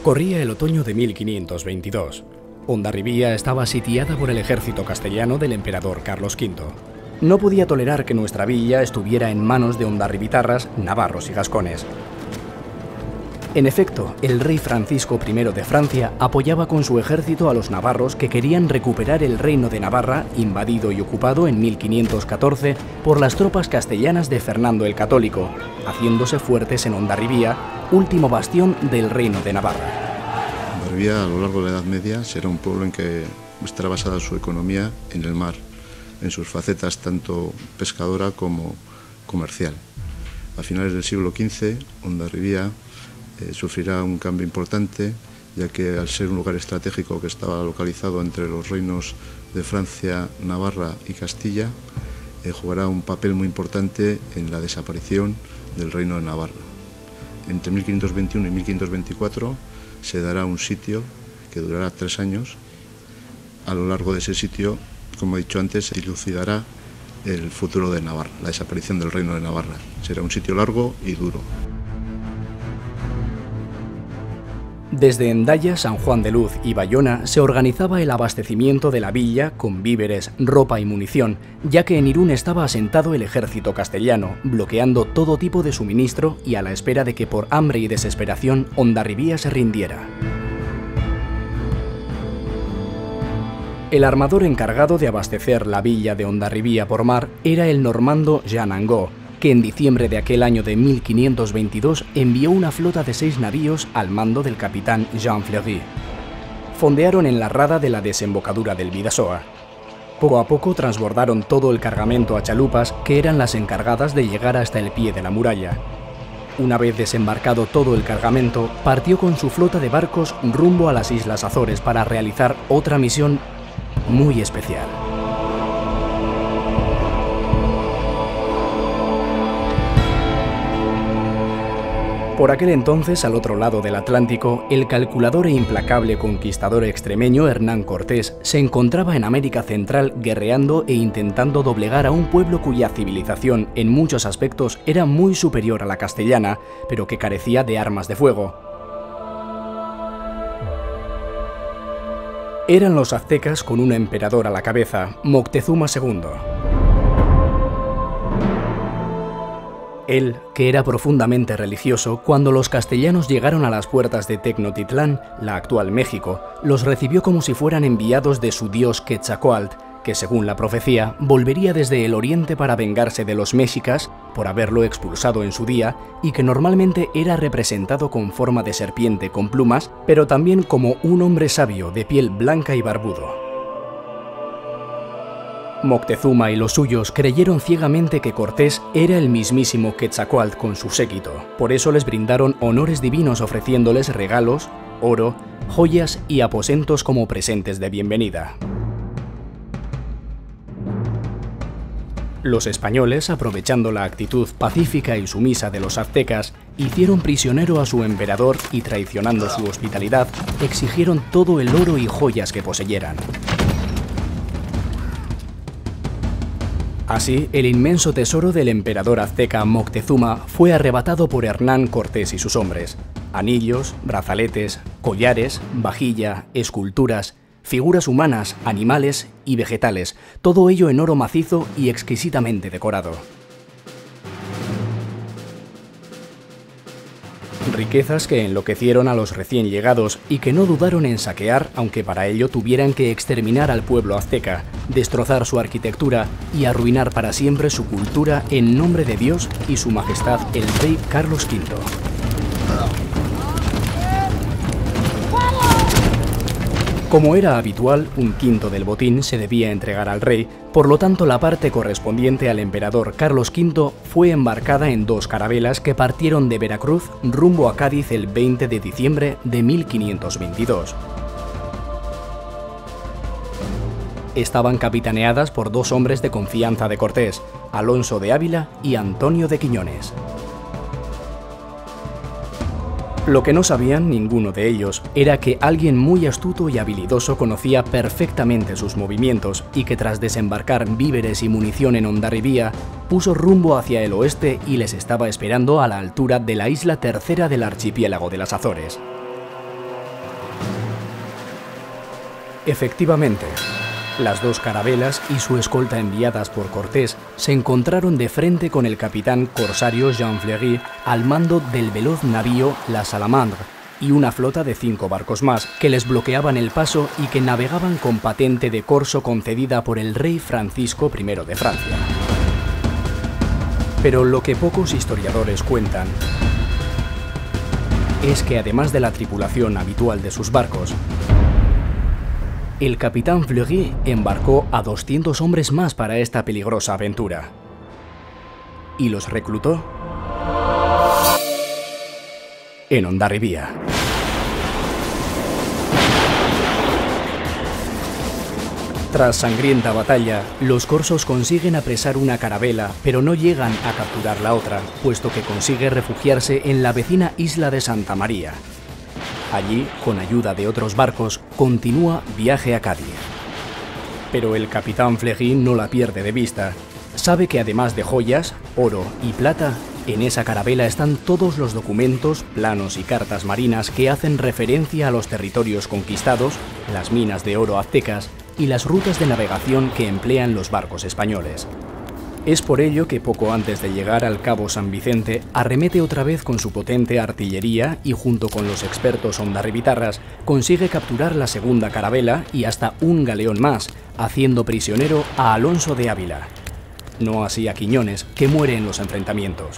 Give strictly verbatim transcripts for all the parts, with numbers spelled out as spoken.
Corría el otoño de mil quinientos veintidós. Hondarribía estaba sitiada por el ejército castellano del emperador Carlos quinto. No podía tolerar que nuestra villa estuviera en manos de hondarribitarras, navarros y gascones. En efecto, el rey Francisco primero de Francia apoyaba con su ejército a los navarros que querían recuperar el reino de Navarra, invadido y ocupado en mil quinientos catorce por las tropas castellanas de Fernando el Católico, haciéndose fuertes en Hondarribía, último bastión del reino de Navarra. Hondarribía, a lo largo de la Edad Media, será un pueblo en que estará basada su economía en el mar, en sus facetas tanto pescadora como comercial. A finales del siglo quince, Hondarribía Eh, sufrirá un cambio importante, ya que al ser un lugar estratégico que estaba localizado entre los reinos de Francia, Navarra y Castilla, eh, jugará un papel muy importante en la desaparición del reino de Navarra. Entre mil quinientos veintiuno y mil quinientos veinticuatro se dará un sitio que durará tres años. A lo largo de ese sitio, como he dicho antes, se dilucidará el futuro de Navarra, la desaparición del reino de Navarra. Será un sitio largo y duro. Desde Hendaya, San Juan de Luz y Bayona se organizaba el abastecimiento de la villa con víveres, ropa y munición, ya que en Irún estaba asentado el ejército castellano, bloqueando todo tipo de suministro y a la espera de que por hambre y desesperación Hondarribía se rindiera. El armador encargado de abastecer la villa de Hondarribía por mar era el normando Jean Angot, que en diciembre de aquel año de mil quinientos veintidós envió una flota de seis navíos al mando del capitán Jean Fleury. Fondearon en la rada de la desembocadura del Bidasoa. Poco a poco transbordaron todo el cargamento a chalupas que eran las encargadas de llegar hasta el pie de la muralla. Una vez desembarcado todo el cargamento, partió con su flota de barcos rumbo a las Islas Azores para realizar otra misión muy especial. Por aquel entonces, al otro lado del Atlántico, el calculador e implacable conquistador extremeño Hernán Cortés se encontraba en América Central guerreando e intentando doblegar a un pueblo cuya civilización en muchos aspectos era muy superior a la castellana, pero que carecía de armas de fuego. Eran los aztecas con un emperador a la cabeza, Moctezuma segundo. Él, que era profundamente religioso, cuando los castellanos llegaron a las puertas de Tecnotitlán, la actual México, los recibió como si fueran enviados de su dios Quetzalcóatl, que según la profecía, volvería desde el oriente para vengarse de los mexicas por haberlo expulsado en su día y que normalmente era representado con forma de serpiente con plumas, pero también como un hombre sabio de piel blanca y barbudo. Moctezuma y los suyos creyeron ciegamente que Cortés era el mismísimo Quetzalcóatl con su séquito. Por eso les brindaron honores divinos ofreciéndoles regalos, oro, joyas y aposentos como presentes de bienvenida. Los españoles, aprovechando la actitud pacífica y sumisa de los aztecas, hicieron prisionero a su emperador y, traicionando su hospitalidad, exigieron todo el oro y joyas que poseyeran. Así, el inmenso tesoro del emperador azteca Moctezuma fue arrebatado por Hernán Cortés y sus hombres. Anillos, brazaletes, collares, vajilla, esculturas, figuras humanas, animales y vegetales, todo ello en oro macizo y exquisitamente decorado. Riquezas que enloquecieron a los recién llegados y que no dudaron en saquear, aunque para ello tuvieran que exterminar al pueblo azteca, destrozar su arquitectura y arruinar para siempre su cultura en nombre de Dios y su majestad el rey Carlos quinto. Como era habitual, un quinto del botín se debía entregar al rey, por lo tanto la parte correspondiente al emperador Carlos quinto fue embarcada en dos carabelas que partieron de Veracruz rumbo a Cádiz el veinte de diciembre de mil quinientos veintidós. Estaban capitaneadas por dos hombres de confianza de Cortés, Alonso de Ávila y Antonio de Quiñones. Lo que no sabían ninguno de ellos era que alguien muy astuto y habilidoso conocía perfectamente sus movimientos y que tras desembarcar víveres y munición en Hondarribía, puso rumbo hacia el oeste y les estaba esperando a la altura de la isla tercera del archipiélago de las Azores. Efectivamente, las dos carabelas y su escolta enviadas por Cortés se encontraron de frente con el capitán corsario Jean Fleury al mando del veloz navío La Salamandre y una flota de cinco barcos más que les bloqueaban el paso y que navegaban con patente de corso concedida por el rey Francisco primero de Francia. Pero lo que pocos historiadores cuentan es que además de la tripulación habitual de sus barcos, el capitán Fleury embarcó a doscientos hombres más para esta peligrosa aventura. Y los reclutó en Hondarribía. Tras sangrienta batalla, los corsos consiguen apresar una carabela, pero no llegan a capturar la otra, puesto que consigue refugiarse en la vecina isla de Santa María. Allí, con ayuda de otros barcos, continúa viaje a Cádiz. Pero el capitán Fleury no la pierde de vista. Sabe que además de joyas, oro y plata, en esa carabela están todos los documentos, planos y cartas marinas que hacen referencia a los territorios conquistados, las minas de oro aztecas y las rutas de navegación que emplean los barcos españoles. Es por ello que poco antes de llegar al Cabo San Vicente arremete otra vez con su potente artillería y junto con los expertos hondarribitarras consigue capturar la segunda carabela y hasta un galeón más, haciendo prisionero a Alonso de Ávila. No así a Quiñones, que muere en los enfrentamientos.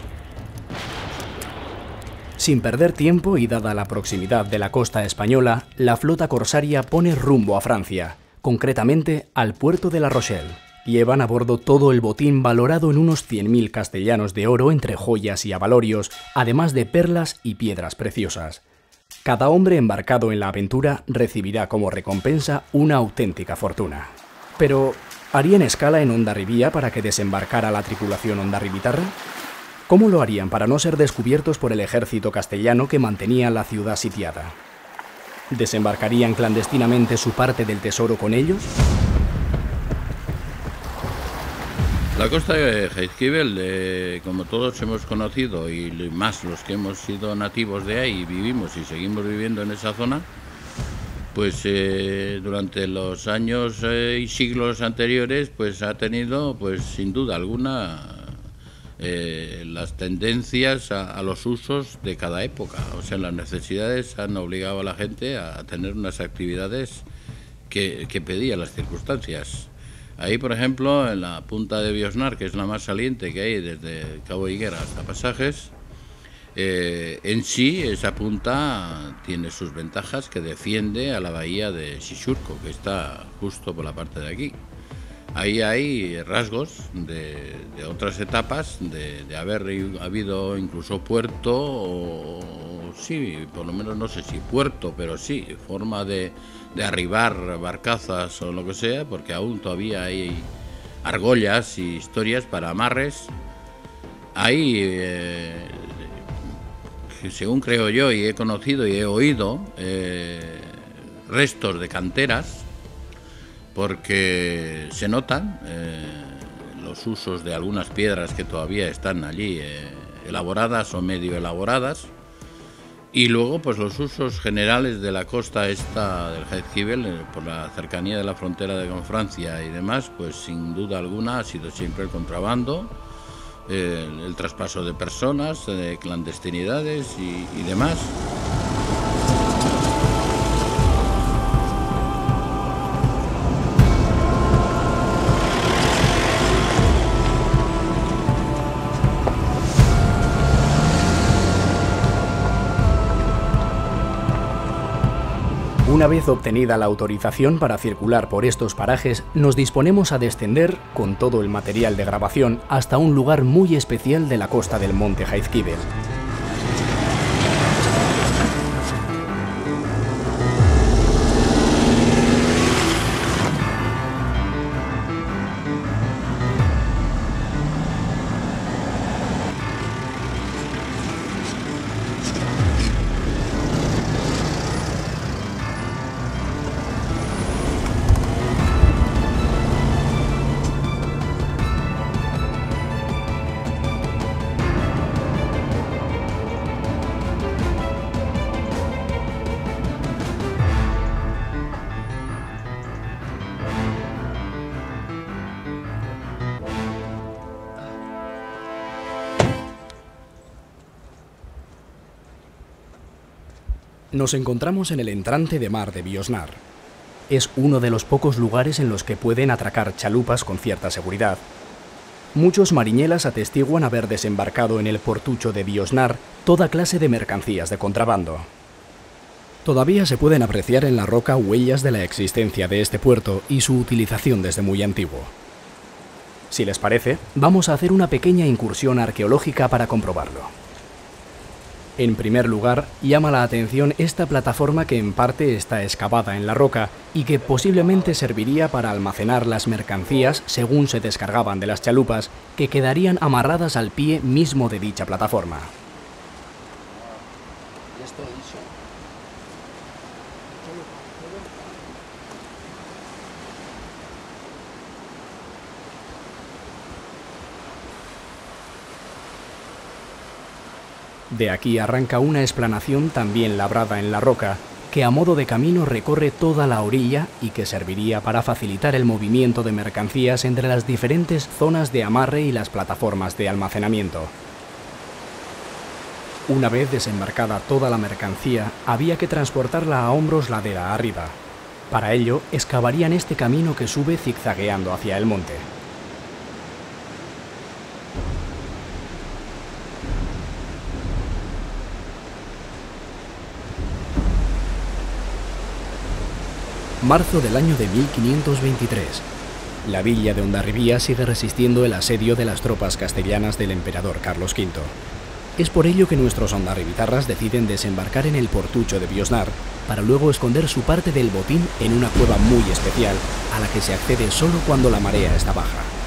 Sin perder tiempo y dada la proximidad de la costa española, la flota corsaria pone rumbo a Francia, concretamente al puerto de La Rochelle. Llevan a bordo todo el botín valorado en unos cien mil castellanos de oro entre joyas y abalorios, además de perlas y piedras preciosas. Cada hombre embarcado en la aventura recibirá como recompensa una auténtica fortuna. Pero, ¿harían escala en Hondarribía para que desembarcara la tripulación hondarribitarra? ¿Cómo lo harían para no ser descubiertos por el ejército castellano que mantenía la ciudad sitiada? ¿Desembarcarían clandestinamente su parte del tesoro con ellos? La costa de Jaizkibel, eh, como todos hemos conocido y más los que hemos sido nativos de ahí, vivimos y seguimos viviendo en esa zona, pues eh, durante los años eh, y siglos anteriores, pues ha tenido, pues sin duda alguna, eh, las tendencias a, a los usos de cada época. O sea, las necesidades han obligado a la gente a tener unas actividades que, que pedían las circunstancias. Ahí, por ejemplo, en la punta de Biosnar, que es la más saliente que hay desde Cabo Higuera hasta Pasajes, eh, en sí esa punta tiene sus ventajas, que defiende a la bahía de Xixurco, que está justo por la parte de aquí. Ahí hay rasgos de, de otras etapas, de, de haber habido incluso puerto, o sí, por lo menos no sé si puerto, pero sí, forma de, de arribar barcazas o lo que sea, porque aún todavía hay argollas y historias para amarres. Hay, eh, según creo yo y he conocido y he oído, eh, restos de canteras, porque se notan eh, los usos de algunas piedras que todavía están allí eh, elaboradas o medio elaboradas, y luego pues los usos generales de la costa esta del Jaizkibel, eh, por la cercanía de la frontera de con Francia y demás, pues sin duda alguna ha sido siempre el contrabando, eh, el, el traspaso de personas, de clandestinidades y, y demás. Una vez obtenida la autorización para circular por estos parajes, nos disponemos a descender, con todo el material de grabación, hasta un lugar muy especial de la costa del monte Jaizkibel. Nos encontramos en el entrante de mar de Biosnar. Es uno de los pocos lugares en los que pueden atracar chalupas con cierta seguridad. Muchos mariñelas atestiguan haber desembarcado en el portucho de Biosnar toda clase de mercancías de contrabando. Todavía se pueden apreciar en la roca huellas de la existencia de este puerto y su utilización desde muy antiguo. Si les parece, vamos a hacer una pequeña incursión arqueológica para comprobarlo. En primer lugar, llama la atención esta plataforma que en parte está excavada en la roca y que posiblemente serviría para almacenar las mercancías según se descargaban de las chalupas, que quedarían amarradas al pie mismo de dicha plataforma. De aquí arranca una explanación también labrada en la roca, que a modo de camino recorre toda la orilla y que serviría para facilitar el movimiento de mercancías entre las diferentes zonas de amarre y las plataformas de almacenamiento. Una vez desembarcada toda la mercancía, había que transportarla a hombros ladera arriba. Para ello, excavarían este camino que sube zigzagueando hacia el monte. Marzo del año de mil quinientos veintitrés. La villa de Hondarribía sigue resistiendo el asedio de las tropas castellanas del emperador Carlos quinto. Es por ello que nuestros hondarribitarras deciden desembarcar en el portucho de Biosnar para luego esconder su parte del botín en una cueva muy especial a la que se accede solo cuando la marea está baja.